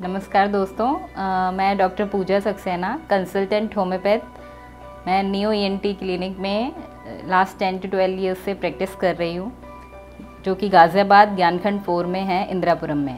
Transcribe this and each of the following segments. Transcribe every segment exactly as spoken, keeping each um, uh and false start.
नमस्कार दोस्तों, अ, मैं doctor Pooja Saxena, consultant homeopath. मैं neo E N T clinic में last ten to twelve years से प्रैक्टिस कर रही हूँ, जो कि गाज़ियाबाद ज्ञानखंड फोर में है, इंदिरापुरम में।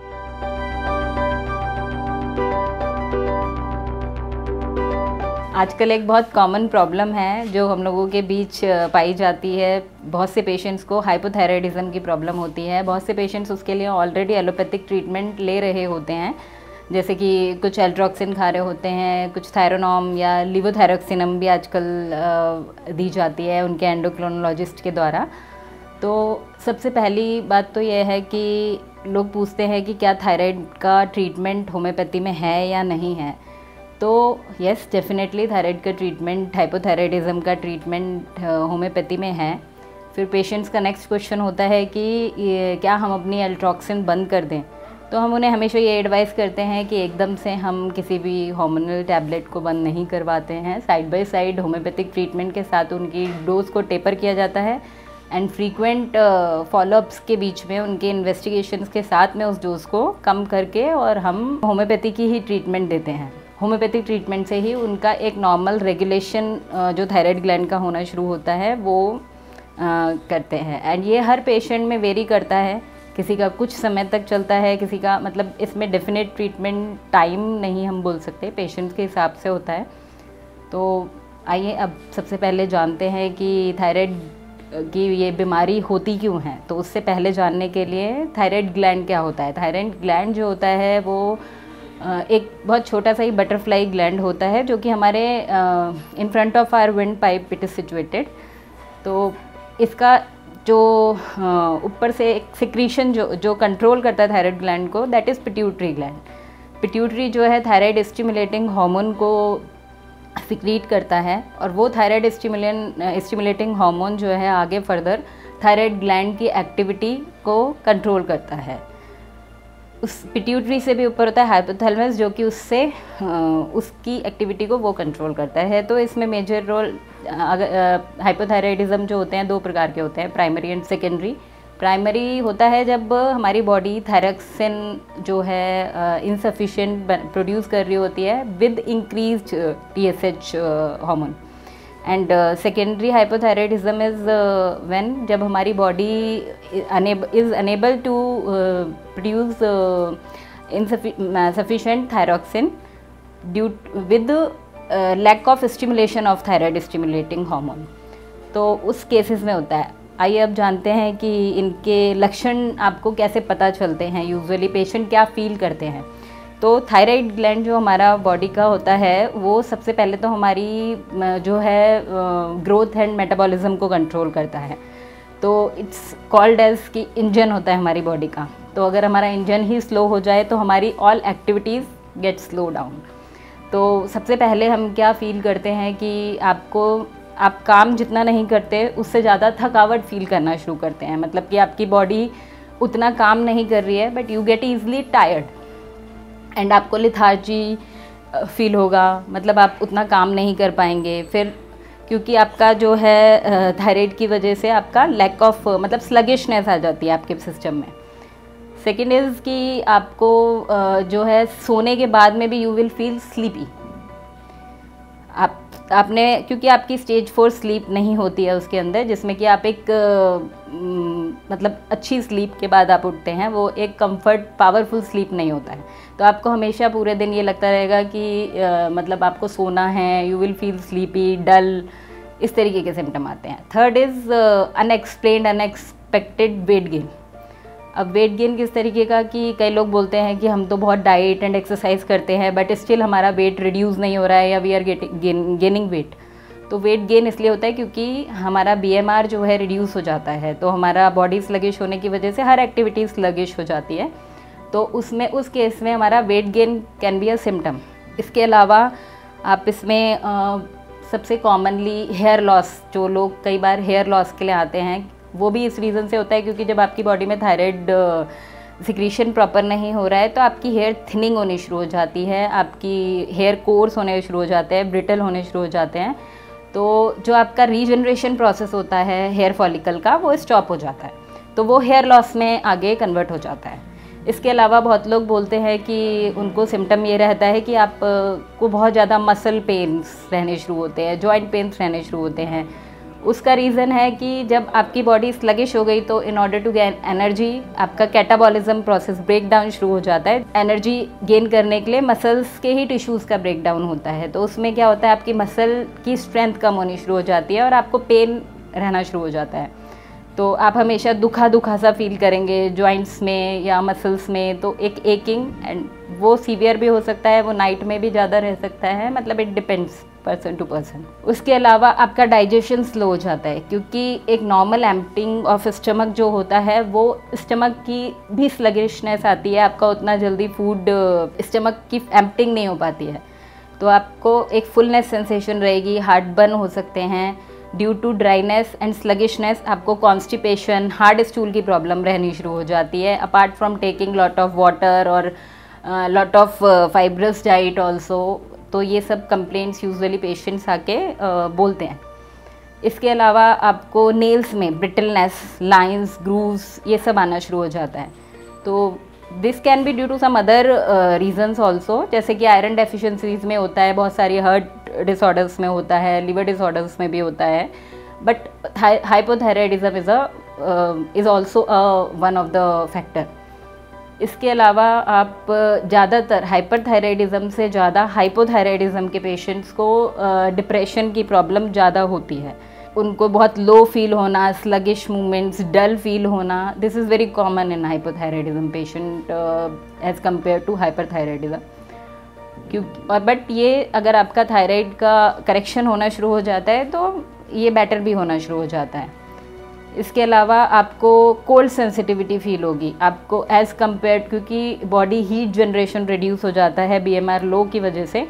आजकल एक बहुत कॉमन प्रॉब्लम है जो हम लोगों के बीच पाई जाती है। बहुत से पेशेंट्स को हाइपोथायराइडिज्म की प्रॉब्लम होती है। बहुत से पेशेंट्स उसके लिए ऑलरेडी एलोपैथिक ट्रीटमेंट ले रहे होते हैं, जैसे कि कुछ एल्ट्रॉक्सिन खा रहे होते हैं, कुछ थायरोनॉम या लिवोथायरोक्सिनम भी आजकल दी जाती है उनके एंडोक्रिनोलॉजिस्ट के द्वारा। तो सबसे पहली बात तो यह है कि लोग पूछते हैं कि क्या थायराइड का ट्रीटमेंट होम्योपैथी में है या नहीं है। तो यस, डेफिनेटली थायराइड का ट्रीटमेंट, हाइपोथायराइडिज्म का ट्रीटमेंट होम्योपैथी में है। फिर पेशेंट्स का नेक्स्ट क्वेश्चन होता है कि ये क्या हम अपनी एल्ट्रॉक्सिन बंद कर दें। तो हम उन्हें हमेशा ये एडवाइस करते हैं कि एकदम से हम किसी भी हार्मोनल टैबलेट को बंद नहीं करवाते हैं। Side by side homeopathic treatment के साथ उनकी डोज को टेपर किया जाता है एंड फ्रीक्वेंट फॉलोअप्स के बीच में उनके इन्वेस्टिगेशंस के साथ में उस डोज को कम करके और हम होम्योपैथी की ही ट्रीटमेंट देते हैं। होम्योपैथिक ट्रीटमेंट से ही उनका एक नॉर्मल रेगुलेशन जो थायराइड ग्लैंड का होना शुरू होता है वो आ, करते हैं। एंड ये हर पेशेंट में वेरी करता है, किसी का कुछ समय तक चलता है, किसी का मतलब इसमें डेफिनेट ट्रीटमेंट टाइम नहीं हम बोल सकते, पेशेंट्स के हिसाब से होता है। तो आइए अब सबसे पहले जानते हैं कि थायराइड की ये बीमारी होती क्यों है। तो उससे पहले जानने के लिए थायराइड ग्लैंड क्या होता है। थायराइड ग्लैंड जो होता है वो एक बहुत छोटा सा ही बटरफ्लाई ग्लैंड होता है, जो कि हमारे in front of our windpipe it is situated. तो इसका जो ऊपर से एक सिक्रीशन जो जो कंट्रोल करता है थायराइड ग्लैंड को, that is pituitary gland. Pituitary जो है थायराइड स्टिमुलेटिंग हार्मोन को सिक्रीट करता है, और वो थायराइड स्टिमुलेन स्टिमुलेटिंग हार्मोन जो है आगे फर्दर थायराइड ग्लैंड की एक्टिविटी को कंट्रोल करता है। उस पिट्यूटरी से भी ऊपर होता है हाइपोथैलेमस, जो कि उससे उसकी एक्टिविटी को वो कंट्रोल करता है। तो इसमें मेजर रोल हाइपोथायराइडिज्म जो होते हैं दो प्रकार के होते हैं, प्राइमरी एंड सेकेंडरी। प्राइमरी होता है जब हमारी बॉडी थायरॉक्सिन जो है इनसफिशिएंट प्रोड्यूस कर रही होती है with increased T S H hormone. And secondary hypothyroidism is when जब हमारी body is unable to produce insufficient thyroxine due with lack of stimulation of thyroid stimulating hormone. तो उस केसेस में होता है। आइए अब जानते हैं कि इनके लक्षण आपको कैसे पता चलते हैं, यूजुअली पेशेंट क्या फील करते हैं। तो थायराइड ग्लैंड जो हमारा बॉडी का होता है वो सबसे पहले तो हमारी जो है ग्रोथ एंड मेटाबॉलिज्म को कंट्रोल करता है। तो इट्स कॉल्ड एज कि इंजन होता है हमारी बॉडी का। तो अगर हमारा इंजन ही स्लो हो जाए तो हमारी all activities get slow down. तो सबसे पहले हम क्या फील करते हैं कि आपको आप काम जितना नहीं करते उससे ज़्यादा थकावट फील करना शुरू करते हैं। मतलब कि आपकी बॉडी उतना काम नहीं कर रही है but you get easily tired and आपको लिथार्जी फील होगा, मतलब आप उतना काम नहीं कर पाएंगे। फिर क्योंकि आपका जो है थायराइड की वजह से आपका लैक ऑफ मतलब स्लगिशनेस आ जाती है आपके सिस्टम में। सेकेंड इज़ कि आपको जो है सोने के बाद में भी यू विल फील स्लीपी। आप आपने क्योंकि आपकी स्टेज फोर स्लीप नहीं होती है उसके अंदर, जिसमें कि आप एक मतलब अच्छी स्लीप के बाद आप उठते हैं, वो एक कंफर्ट पावरफुल स्लीप नहीं होता है। तो आपको हमेशा पूरे दिन ये लगता रहेगा कि आ, मतलब आपको सोना है, you will feel sleepy, dull, इस तरीके के सिम्टम आते हैं। Third is unexplained unexpected weight gain. अब वेट गेन किस तरीके का कि कई लोग बोलते हैं कि हम तो बहुत डाइट एंड एक्सरसाइज करते हैं बट स्टिल हमारा वेट रिड्यूस नहीं हो रहा है या we are getting gaining weight. तो वेट गेन इसलिए होता है क्योंकि हमारा बी एम आर जो है रिड्यूस हो जाता है। तो हमारा बॉडी स्लगिश होने की वजह से हर एक्टिविटी स्लगिश हो जाती है। तो उसमें उस केस में हमारा weight gain can be a symptom. इसके अलावा आप इसमें आ, सबसे कॉमनली हेयर लॉस, जो लोग कई बार हेयर लॉस के लिए आते हैं, वो भी इस रीज़न से होता है क्योंकि जब आपकी बॉडी में थायराइड सिक्रीशन प्रॉपर नहीं हो रहा है तो आपकी हेयर थिनिंग होनी शुरू हो जाती है, आपकी हेयर कोर्स होने शुरू हो जाते हैं, ब्रिटल होने शुरू हो जाते हैं। तो जो आपका रीजनरेशन प्रोसेस होता है हेयर फॉलिकल का वो स्टॉप हो जाता है, तो वो हेयर लॉस में आगे कन्वर्ट हो जाता है। इसके अलावा बहुत लोग बोलते हैं कि उनको सिम्टम ये रहता है कि आप को बहुत ज़्यादा मसल पेन्स रहने शुरू होते हैं, जॉइंट पेन्स रहने शुरू होते हैं। उसका रीज़न है कि जब आपकी बॉडी स्लगिश हो गई तो in order to gain energy आपका कैटाबॉलिज्म प्रोसेस ब्रेक डाउन शुरू हो जाता है। एनर्जी गेन करने के लिए मसल्स के ही टिश्यूज़ का ब्रेक डाउन होता है, तो उसमें क्या होता है, आपकी मसल की स्ट्रेंथ कम होनी शुरू हो जाती है और आपको पेन रहना शुरू हो जाता है। तो आप हमेशा दुखा दुखा सा फील करेंगे जॉइंट्स में या मसल्स में, तो एक एकिंग, एंड वो सीवियर भी हो सकता है, वो नाइट में भी ज़्यादा रह सकता है, मतलब it depends person to person. उसके अलावा आपका डाइजेशन स्लो हो जाता है, क्योंकि एक नॉर्मल एम्प्टिंग ऑफ स्टमक जो होता है वो स्टमक की भी स्लगिशनेस आती है, आपका उतना जल्दी फूड स्टमक की एम्प्टिंग नहीं हो पाती है, तो आपको एक फुलनेस सेंसेशन रहेगी, हार्ट बर्न हो सकते हैं due to dryness and sluggishness. आपको कॉन्स्टिपेशन, हार्ड स्टूल की प्रॉब्लम रहनी शुरू हो जाती है, apart from taking lot of water और lot of fibrous diet also. तो ये सब कंप्लेंट्स यूजुअली पेशेंट्स आके uh, बोलते हैं। इसके अलावा आपको नेल्स में ब्रिटलनेस, लाइंस, ग्रूव्स, ये सब आना शुरू हो जाता है। तो this can be due to some other reasons also, जैसे कि आयरन डेफिशिएंसीज में होता है, बहुत सारी हार्ट डिसऑर्डर्स में होता है, लिवर डिसऑर्डर्स में भी होता है, but hypothyroidism is a is also one of the factor. इसके अलावा आप ज़्यादातर हाइपरथायराइडिज्म से ज़्यादा हाइपोथायराइडिज्म के पेशेंट्स को डिप्रेशन की प्रॉब्लम ज़्यादा होती है, उनको बहुत लो फील होना, स्लगिश मूवमेंट्स, डल फील होना, this is very common in hypothyroidism patient as compare to hyperthyroidism. क्योंकि और बट ये अगर आपका थायराइड का करेक्शन होना शुरू हो जाता है तो ये बेटर भी होना शुरू हो जाता है। इसके अलावा आपको कोल्ड सेंसिटिविटी फील होगी, आपको एज़ कम्पेयर, क्योंकि बॉडी हीट जनरेशन रिड्यूस हो जाता है बीएमआर लो की वजह से,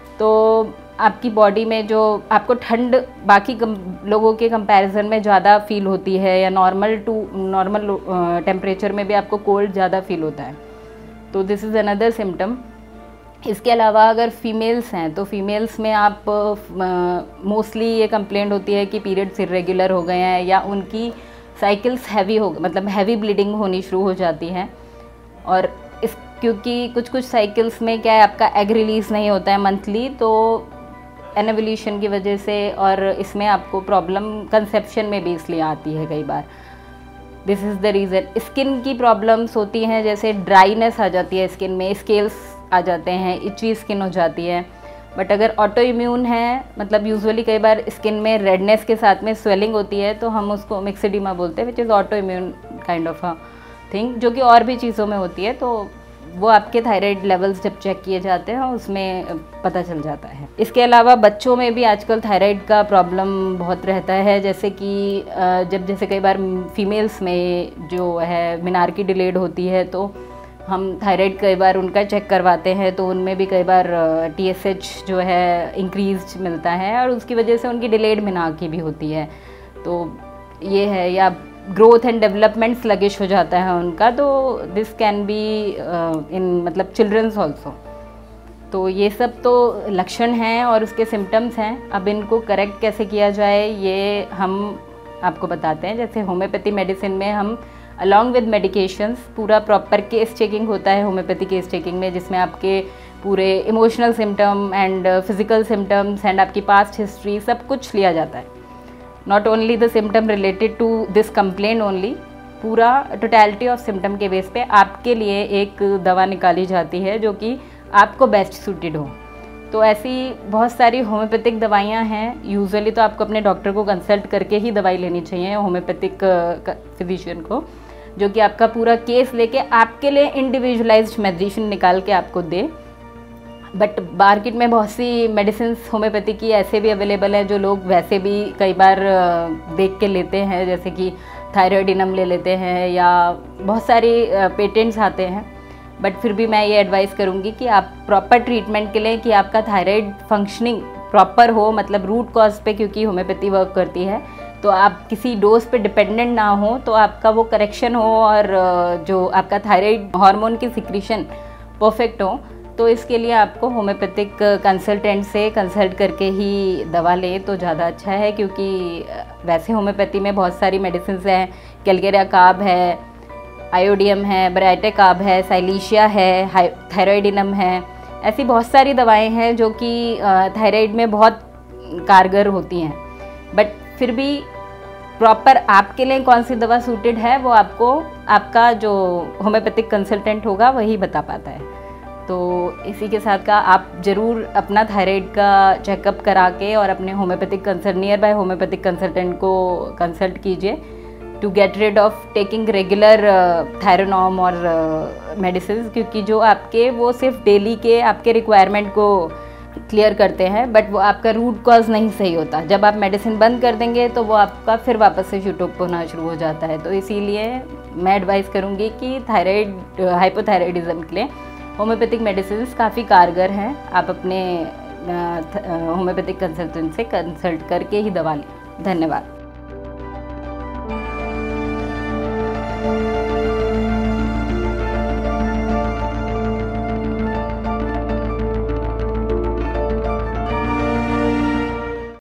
तो आपकी बॉडी में जो आपको ठंड बाकी लोगों के कंपैरिजन में ज़्यादा फील होती है, या नॉर्मल टू नॉर्मल टेम्परेचर में भी आपको कोल्ड ज़्यादा फील होता है, तो दिस इज़ अनदर सिम्टम। इसके अलावा अगर फीमेल्स हैं तो फीमेल्स में आप मोस्टली uh, ये कंप्लेंट होती है कि पीरियड्स इरेगुलर हो गए हैं, या उनकी साइकिल्स हैवी हो, मतलब हैवी ब्लीडिंग होनी शुरू हो जाती है। और इस क्योंकि कुछ कुछ साइकिल्स में क्या है, आपका एग रिलीज़ नहीं होता है मंथली, तो एनोवुलेशन की वजह से, और इसमें आपको प्रॉब्लम कंसेप्शन में भी इसलिए आती है कई बार। This is the reason. Skin की प्रॉब्लम्स होती हैं, जैसे ड्राइनेस आ जाती है स्किन में, स्केल्स आ जाते हैं, इची स्किन हो जाती है। बट अगर ऑटो इम्यून है, मतलब यूजुअली कई बार स्किन में रेडनेस के साथ में स्वेलिंग होती है, तो हम उसको मिक्सेडिमा बोलते हैं, which is autoimmune kind of a thing, जो कि और भी चीज़ों में होती है। तो वो आपके थायराइड लेवल्स जब चेक किए जाते हैं उसमें पता चल जाता है। इसके अलावा बच्चों में भी आजकल थायराइड का प्रॉब्लम बहुत रहता है, जैसे कि जब जैसे कई बार फीमेल्स में जो है मिनार्की डिलेड होती है, तो हम थायराइड कई बार उनका चेक करवाते हैं, तो उनमें भी कई बार टीएसएच जो है इंक्रीज मिलता है, और उसकी वजह से उनकी डिलेड मिनार्की भी होती है। तो ये है, या ग्रोथ एंड डेवलपमेंट स्लगिश हो जाता है उनका, तो दिस कैन बी इन मतलब चिल्ड्रंस ऑल्सो। तो ये सब तो लक्षण हैं और उसके सिम्टम्स हैं। अब इनको करेक्ट कैसे किया जाए ये हम आपको बताते हैं। जैसे होम्योपैथी मेडिसिन में हम अलॉन्ग विद मेडिकेशंस पूरा प्रॉपर केस चेकिंग होता है होम्योपैथी केस चेकिंग में, जिसमें आपके पूरे emotional symptom and physical symptoms and आपकी पास्ट हिस्ट्री सब कुछ लिया जाता है। Not only the symptom related to this complaint only, पूरा टोटलिटी ऑफ सिम्टम के बेस पे आपके लिए एक दवा निकाली जाती है जो कि आपको बेस्ट सूटेड हो। तो ऐसी बहुत सारी होम्योपैथिक दवाइयाँ हैं। यूजुअली तो आपको अपने डॉक्टर को कंसल्ट करके ही दवाई लेनी चाहिए, होम्योपैथिक फिजिशियन को, जो कि आपका पूरा केस लेके आपके लिए इंडिविजुअलाइज्ड मेडिसिन निकाल के आपको दे। बट मार्केट में बहुत सी मेडिसिन होम्योपैथी की ऐसे भी अवेलेबल है जो लोग वैसे भी कई बार देख के लेते हैं, जैसे कि थायराइडिनम ले लेते हैं या बहुत सारी पेटेंट्स आते हैं। बट फिर भी मैं ये एडवाइस करूँगी कि आप प्रॉपर ट्रीटमेंट के लिए, कि आपका थायराइड फंक्शनिंग प्रॉपर हो, मतलब रूट कॉज पे, क्योंकि होम्योपैथी वर्क करती है, तो आप किसी डोज पे डिपेंडेंट ना हो, तो आपका वो करेक्शन हो और जो आपका थायराइड हार्मोन की सिक्रीशन परफेक्ट हो। तो इसके लिए आपको होम्योपैथिक कंसल्टेंट से कंसल्ट करके ही दवा लें तो ज़्यादा अच्छा है, क्योंकि वैसे होम्योपैथी में बहुत सारी मेडिसिन हैं, कैलकेरिया कार्ब है, आयोडियम है, ब्राइटेकाब है, साइलिशिया है, थायरॉइडिनम है। ऐसी बहुत सारी दवाएं हैं जो कि थायराइड में बहुत कारगर होती हैं, बट फिर भी प्रॉपर आपके लिए कौन सी दवा सूटेड है वो आपको आपका जो होम्योपैथिक कंसल्टेंट होगा वही बता पाता है। तो इसी के साथ का आप ज़रूर अपना थायराइड का चेकअप करा के और अपने homeopathic consult nearby homeopathic consultant को कंसल्ट कीजिए to get rid of taking regular Thyronorm और मेडिसिन, क्योंकि जो आपके वो सिर्फ डेली के आपके रिक्वायरमेंट को क्लियर करते हैं, बट वो आपका रूट कॉज नहीं सही होता। जब आप मेडिसिन बंद कर देंगे तो वो आपका फिर वापस से शूट अप होना शुरू हो जाता है। तो इसीलिए मैं एडवाइस करूँगी कि थायराइड हाइपोथायराइडिज्म के लिए होम्योपैथिक मेडिसिन काफ़ी कारगर हैं। आप अपने होम्योपैथिक कंसल्टेंट से कंसल्ट करके ही दवा लें। धन्यवाद।